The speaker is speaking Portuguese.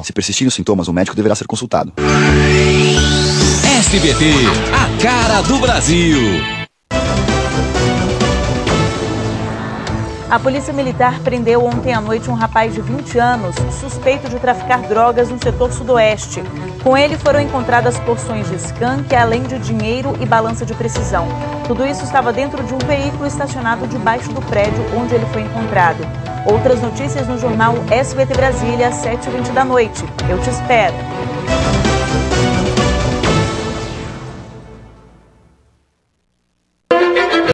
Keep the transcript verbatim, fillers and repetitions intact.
Se persistirem os sintomas, o médico deverá ser consultado. S B T, a cara do Brasil. A Polícia Militar prendeu ontem à noite um rapaz de vinte anos, suspeito de traficar drogas no setor sudoeste. Com ele foram encontradas porções de skunk, além de dinheiro e balança de precisão. Tudo isso estava dentro de um veículo estacionado debaixo do prédio onde ele foi encontrado. Outras notícias no jornal S B T Brasília, às sete e vinte da noite. Eu te espero.